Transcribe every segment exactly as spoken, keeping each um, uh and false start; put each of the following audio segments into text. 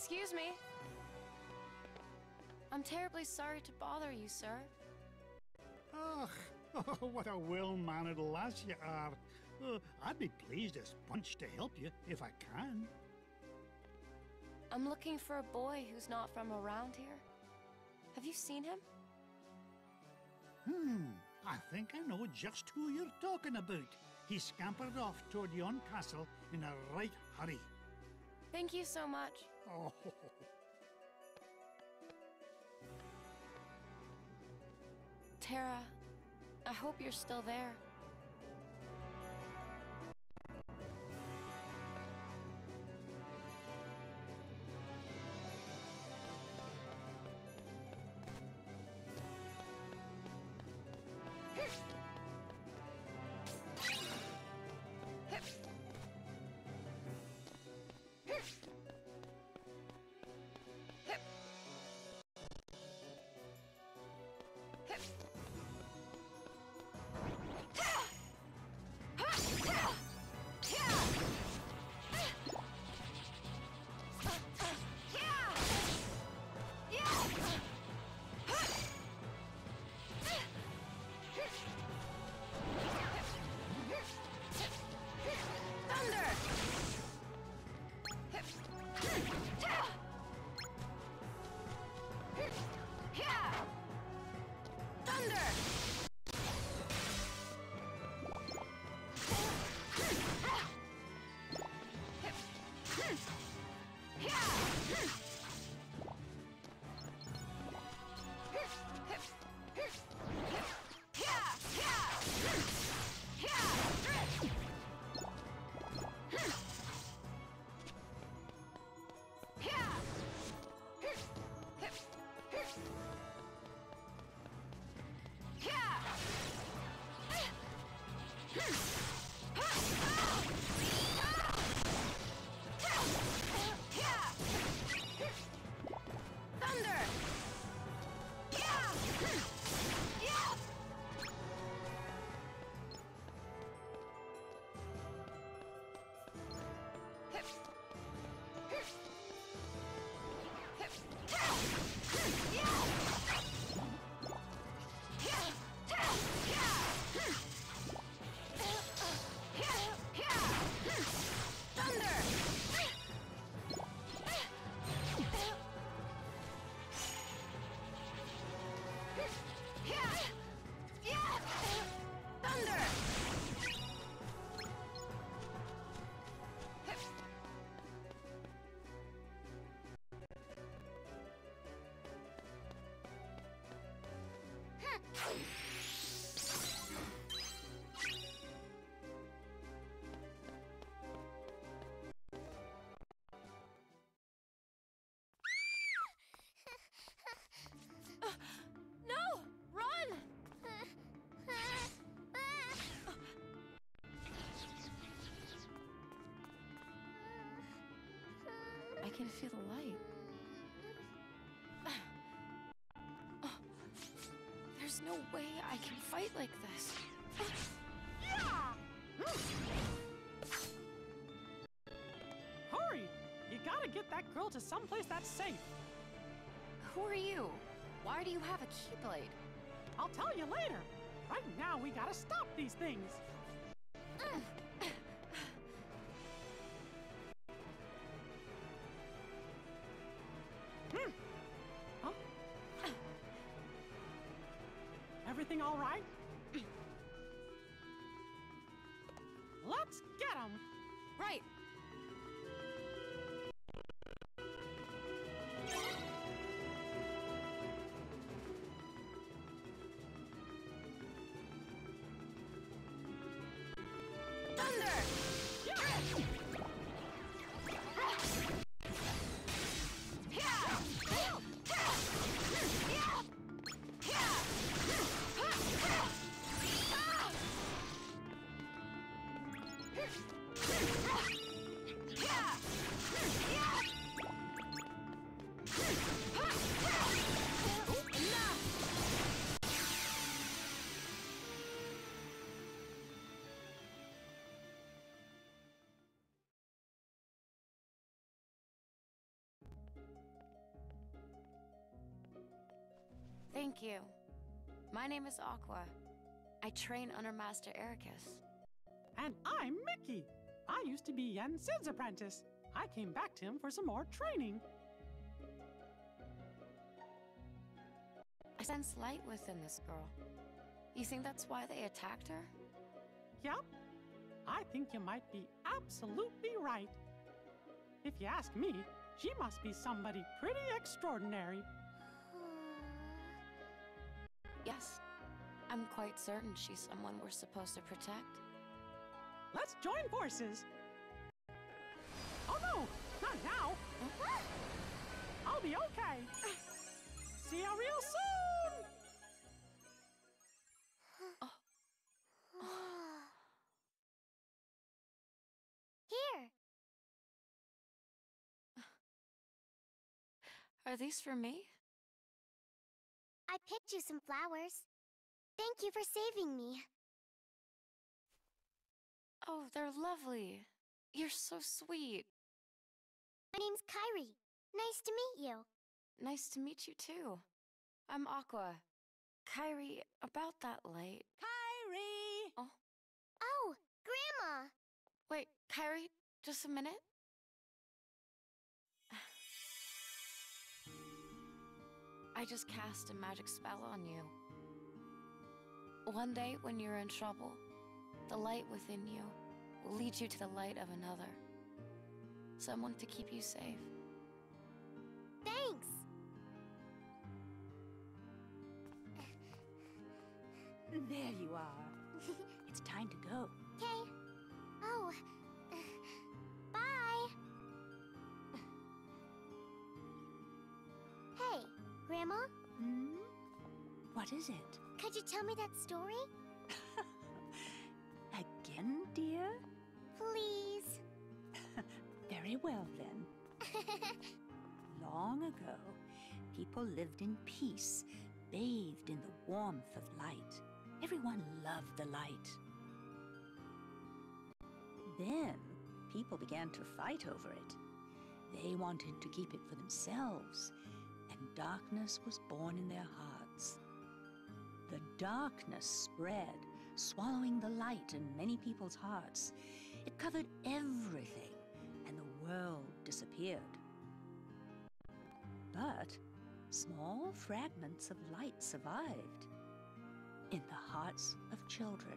Excuse me. I'm terribly sorry to bother you, sir. Ugh, oh, what a well-mannered lass you are. Uh, I'd be pleased as punch to help you, if I can. I'm looking for a boy who's not from around here. Have you seen him? Hmm, I think I know just who you're talking about. He scampered off toward yon castle in a right hurry. Thank you so much. Oh. Tara, I hope you're still there. I can feel the light. Oh, there's no way I can fight like this. Hurry! You gotta get that girl to someplace that's safe. Who are you? Why do you have a Keyblade? I'll tell you later. Right now, we gotta stop these things. Hmm. Huh? Everything all right? Let's get 'em! Right. Thunder! Thank you. My name is Aqua. I train under Master Ericus. And I'm Mickey. I used to be Yen Sid's apprentice. I came back to him for some more training. I sense light within this girl. You think that's why they attacked her? Yup. I think you might be absolutely right. If you ask me, she must be somebody pretty extraordinary. Yes. I'm quite certain she's someone we're supposed to protect. Let's join forces. Oh no, not now. I'll be okay. See you real soon. Here. Are these for me? I picked you some flowers. Thank you for saving me. Oh, they're lovely. You're so sweet. My name's Kairi. Nice to meet you. Nice to meet you too. I'm Aqua. Kairi, about that light. Kairi! Oh, Oh, Grandma! wait, Kairi, just a minute. I just cast a magic spell on you. One day, when you're in trouble, the light within you will lead you to the light of another. Someone to keep you safe. Thanks! There you are. It's time to go. Okay. Oh. Bye! Hey, Grandma? Hmm? What is it? Could you tell me that story? Again, dear? Please? Very well, then. Long ago, people lived in peace, bathed in the warmth of light. Everyone loved the light. Then, people began to fight over it. They wanted to keep it for themselves, and darkness was born in their hearts. The darkness spread, swallowing the light in many people's hearts. It covered everything, and the world disappeared. But small fragments of light survived in the hearts of children.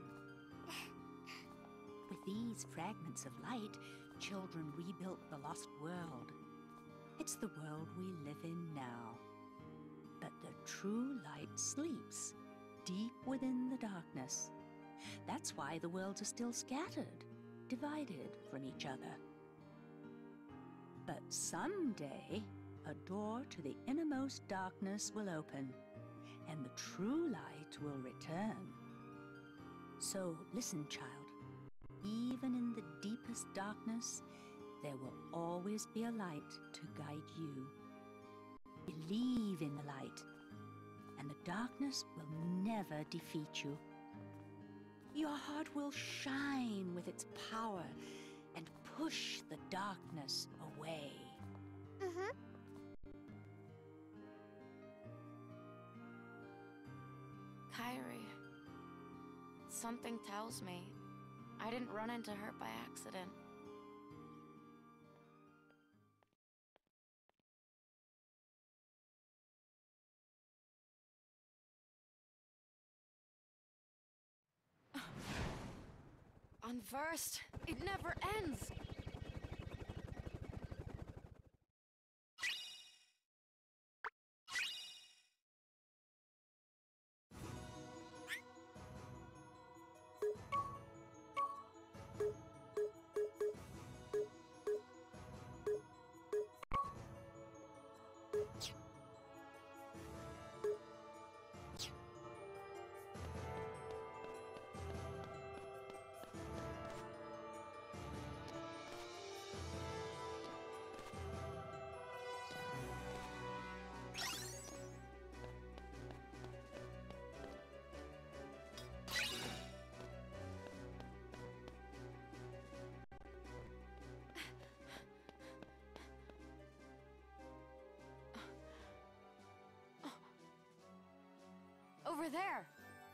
With these fragments of light, children rebuilt the lost world. It's the world we live in now. But the true light sleeps deep within the darkness. That's why the worlds are still scattered, divided from each other. But someday, a door to the innermost darkness will open, and the true light will return. So listen, child. Even in the deepest darkness, there will always be a light to guide you. Believe in the light, and the darkness will never defeat you. Your heart will shine with its power and push the darkness away. Mm-hmm. Kairi, something tells me I didn't run into her by accident. Unversed, it never ends. over there.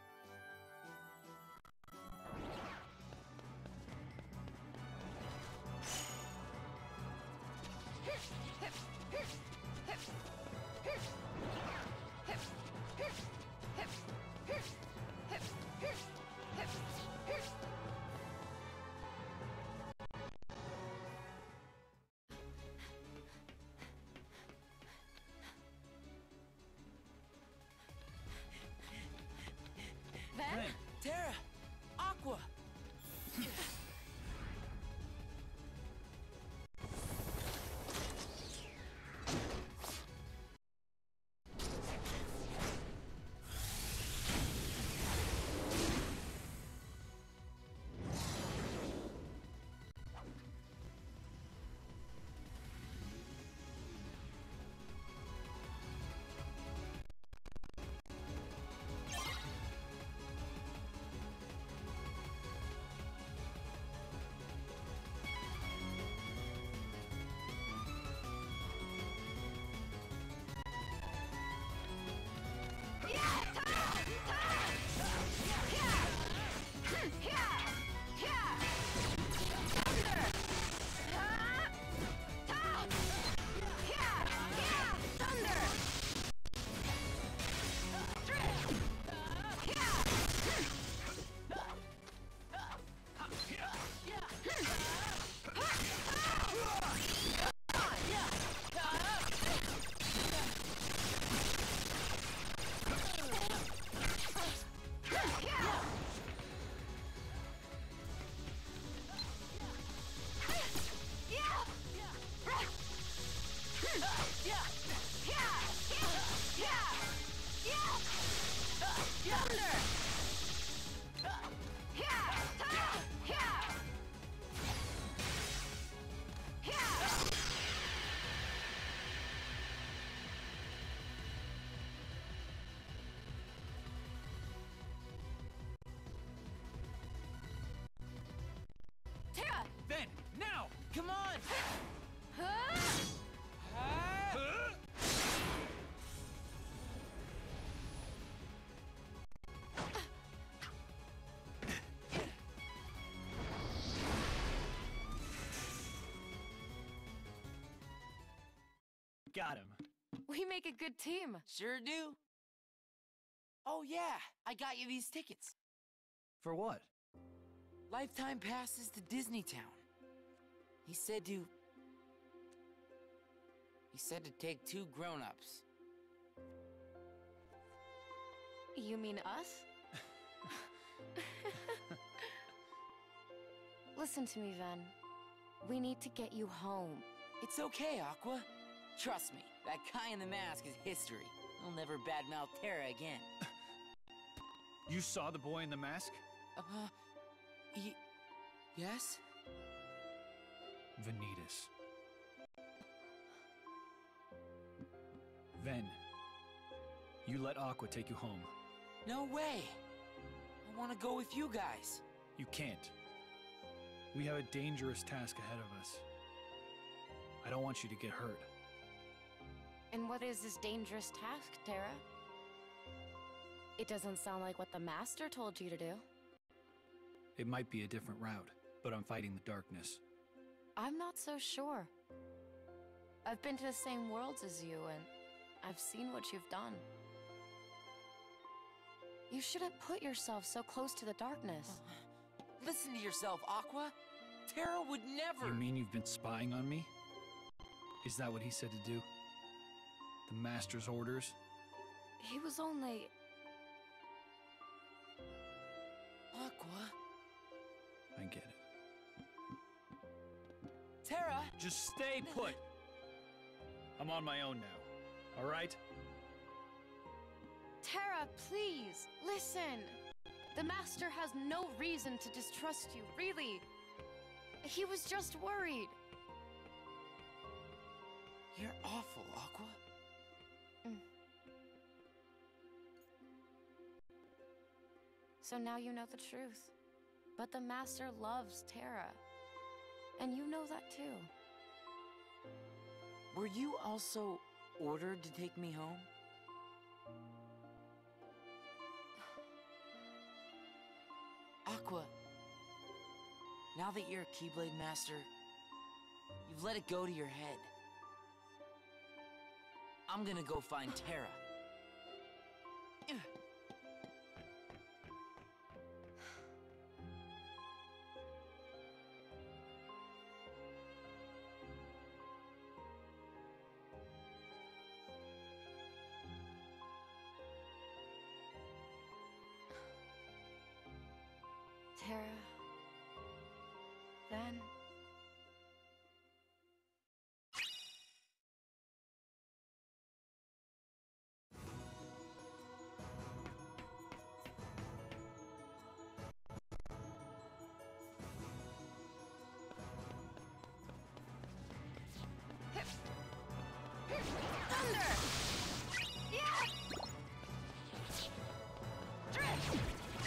Ven? Terra! Aqua! Terra! Ven, now! Come on! Huh? Got him. We make a good team. Sure do. Oh yeah, I got you these tickets. For what? Lifetime passes to Disney Town. He said to... He said to take two grown-ups. You mean us? Listen to me, Ven. We need to get you home. It's okay, Aqua. Trust me, that guy in the mask is history. He'll never badmouth Terra again. You saw the boy in the mask? Uh, y yes? Vanitas. Ven, you let Aqua take you home. No way! I want to go with you guys. You can't. We have a dangerous task ahead of us. I don't want you to get hurt. And what is this dangerous task, Terra? It doesn't sound like what the Master told you to do. It might be a different route, but I'm fighting the darkness. I'm not so sure. I've been to the same worlds as you, and I've seen what you've done. You shouldn't put yourself so close to the darkness. Listen to yourself, Aqua. Terra would never... You mean you've been spying on me? Is that what he said to do? The Master's orders? He was only... Aqua? I get it. Terra! Just stay put! I'm on my own now, all right? Terra, please, listen! The Master has no reason to distrust you, really. He was just worried. You're awful, Aqua. Mm. So now you know the truth. But the Master loves Terra. And you know that too. Were you also ordered to take me home? Aqua, now that you're a Keyblade Master, you've let it go to your head. I'm gonna go find Terra. Terra. Then... Thunder! Yeah! Drift!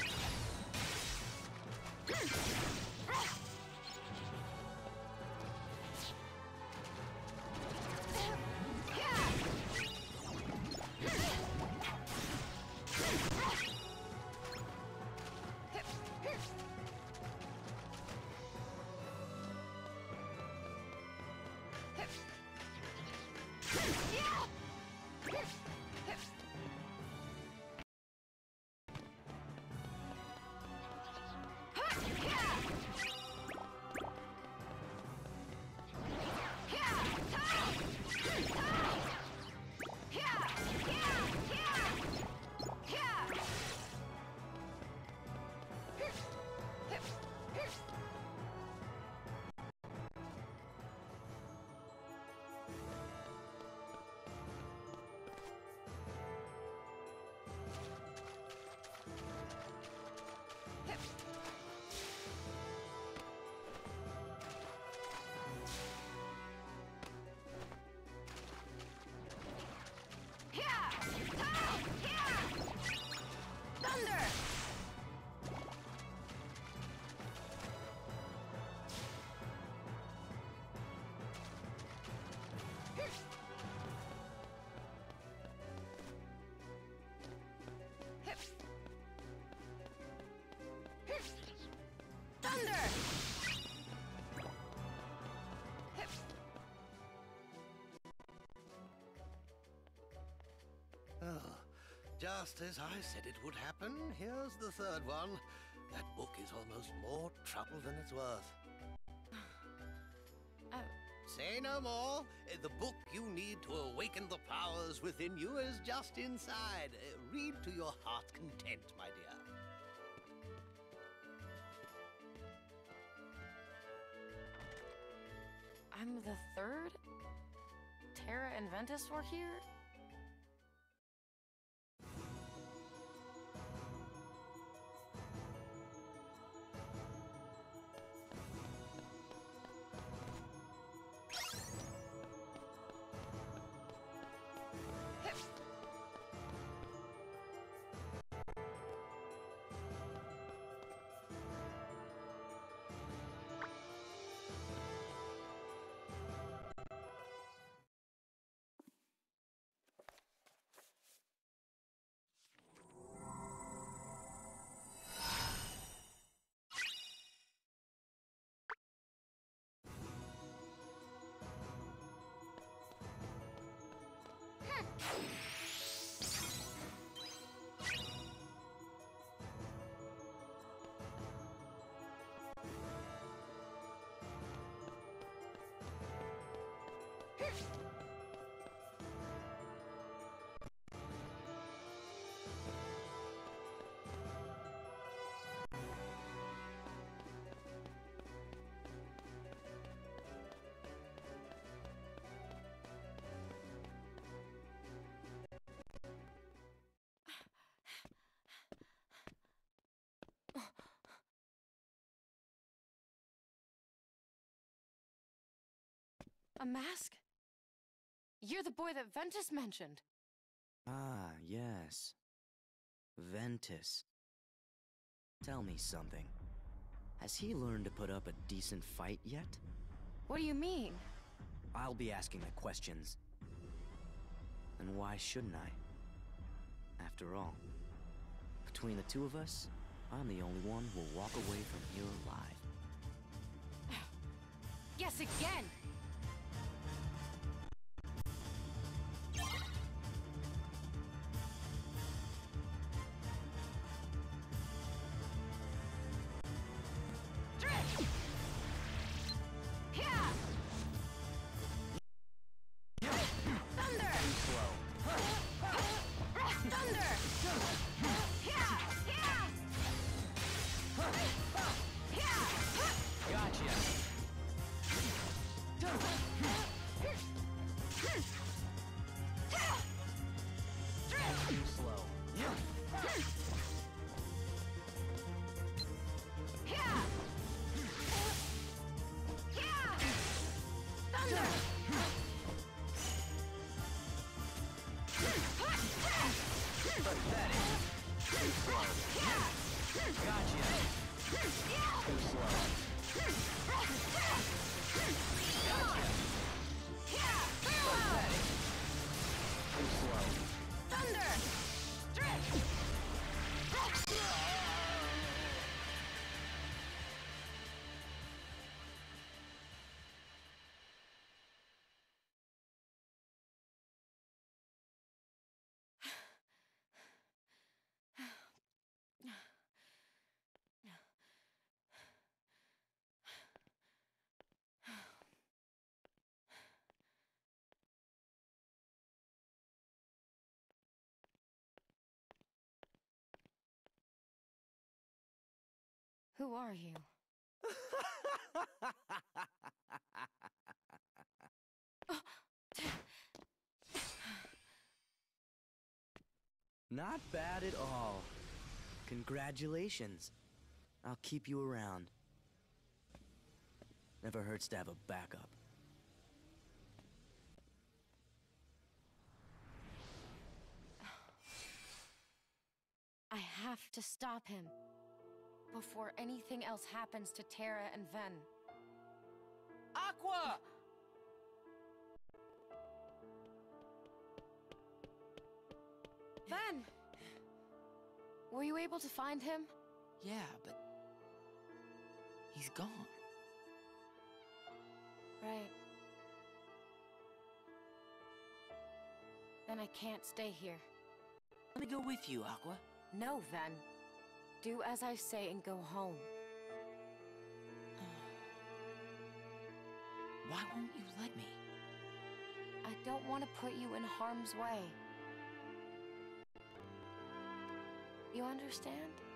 Thunder! Oh, just as I said it would happen, here's the third one. That book is almost more trouble than it's worth. Uh, Say no more. Uh, The book you need to awaken the powers within you is just inside. Uh, Read to your heart's content, my dear. I'm the third? Terra and Ventus were here? A mask? You're the boy that Ventus mentioned. Ah, yes. Ventus. Tell me something. Has he learned to put up a decent fight yet? What do you mean? I'll be asking the questions. And why shouldn't I? After all, between the two of us, I'm the only one who will walk away from here alive. Yes, again! Who are you? Not bad at all. Congratulations. I'll keep you around. Never hurts to have a backup. I have to stop him before anything else happens to Terra and Ven. Aqua! Ven! Were you able to find him? Yeah, but... he's gone. Right. Then I can't stay here. Let me go with you, Aqua. No, Ven. Do as I say and go home. Why won't you let me? I don't want to put you in harm's way. You understand?